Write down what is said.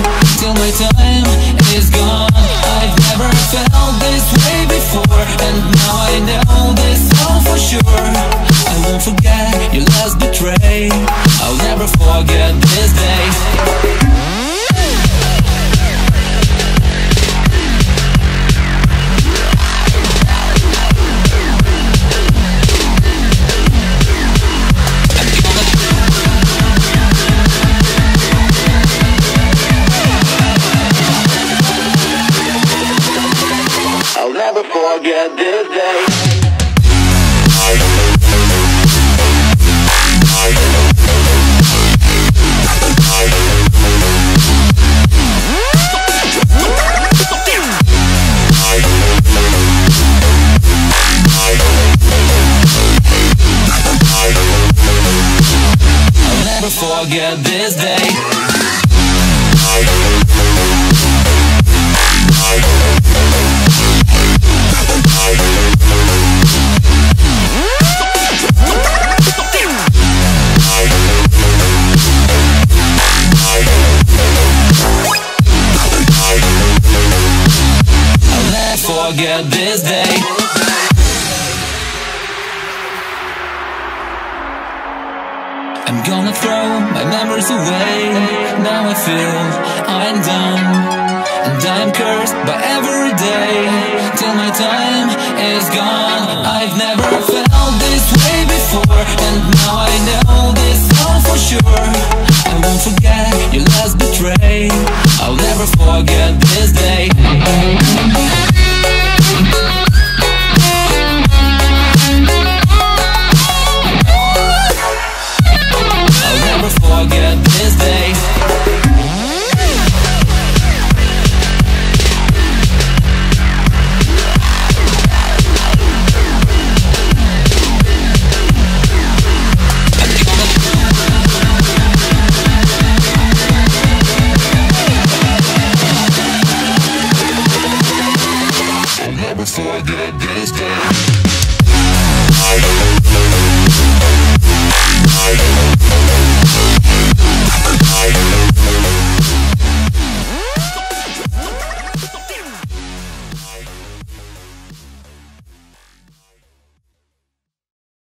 till my time is gone. I've never felt this way before, and now I know this all for sure. I won't forget your last betray. I'll never forget this day. I'll never forget this day. I'll never forget this day. I'll never forget this day. I'm gonna throw my memories away. Now I feel I'm done, and I'm cursed by every day till my time is gone. I've never felt this way before, and now I know this all for sure. I won't forget your last betray. I'll never forget this day.